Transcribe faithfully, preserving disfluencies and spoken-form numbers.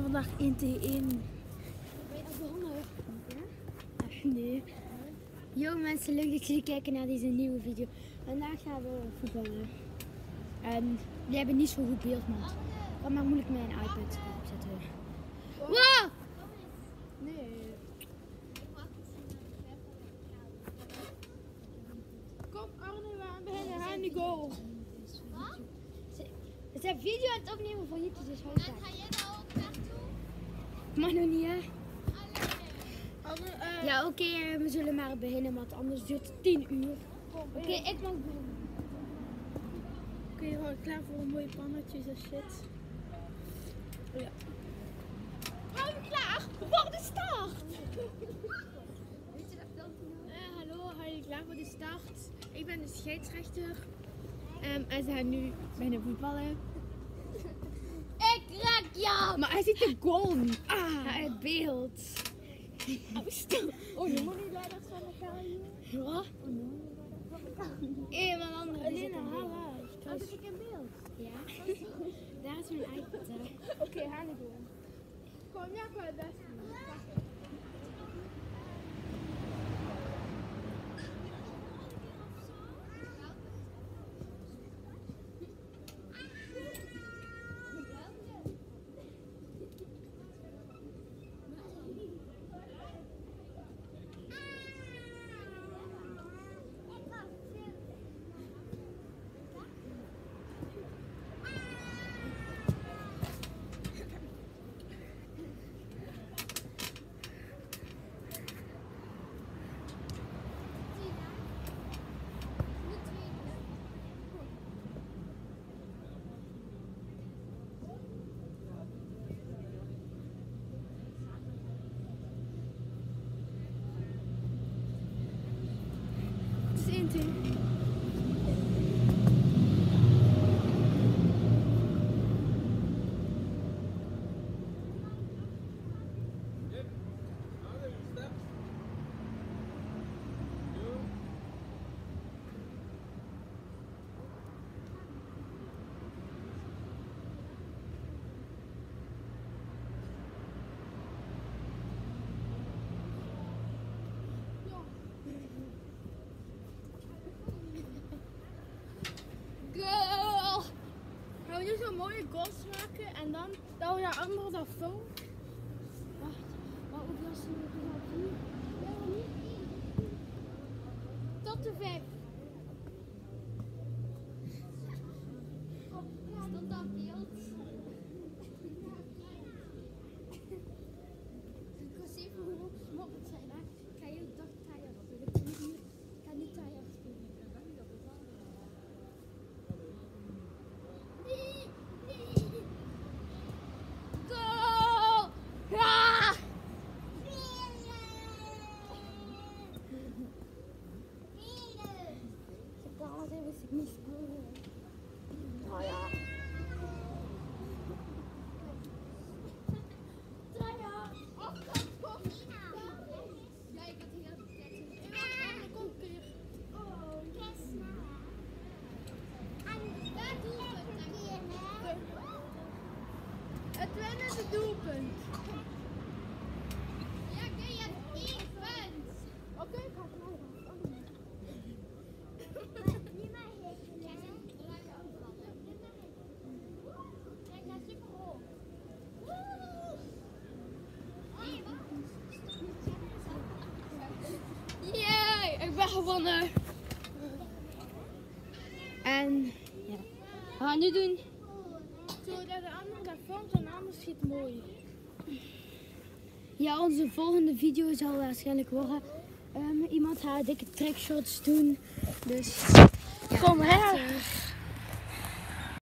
vandaag één tegen één. Ben je al begonnen? Ja? Nee. Yo mensen, leuk dat jullie kijken naar deze nieuwe video. Vandaag gaan we voetballen. En die hebben niet zo goed beeld, man. Ik kan maar moeilijk mijn iPad opzetten. Wow! Nee. Kom Arne, we gaan beginnen. Ga in de goal. We zijn video aan het opnemen voor YouTube, dus hou En ga jij daar ook naartoe? mag nog niet, hè? Arne, uh, Ja, oké, okay, we zullen maar beginnen, want anders duurt het tien uur. Oké, okay, ik mag beginnen. Oké, okay, we klaar voor een mooie pannetjes en shit. Oh, ja. Hou je klaar voor de start? Weet je dat filmpje nog? Uh, hallo, hou je klaar voor de start? Ik ben de scheidsrechter. Um, en ze gaan nu bijna voetballen. Ik raak jou! Maar hij ziet de goal niet. Ah, Het beeld. oh, stil. Oh, je moet niet leiders van elkaar hier. Wat? Een van de andere. Elena, haha. Heb ik een beeld? Ja. Daar is mijn iPad. Oké, okay, ga niet doen. Kom, ja, maar het beste. Zo'n mooie goals maken en dan dat we naar anderen dat film. Wacht, maar hoeveel is er nu? Tot de vijf. Stond dat beeld? Ik was even hoe smokkeld zijn, hè? Ik ga heel dag tijden. Ik kan niet, ik kan niet tijden spelen. Goal! Ja! Dat wist ik niet spelen. Nou ja. Traya! Afstand, kom! Ja, ik had heel veel tijd. En kom een keer. Oh, Kesna. En daar doelpunt. Het winnende doelpunt. Ja, oké, je hebt één punt. Oké, ik ga het nou doen. Kijk, dat is super hoog. Yay, ik ben gewonnen. En ja, we gaan nu doen. Zodat de andere dat filmt en anders schiet mooi. Ja, onze volgende video zal waarschijnlijk worden. Um, iemand gaat dikke trickshots doen. Dus ja, Kom her. later.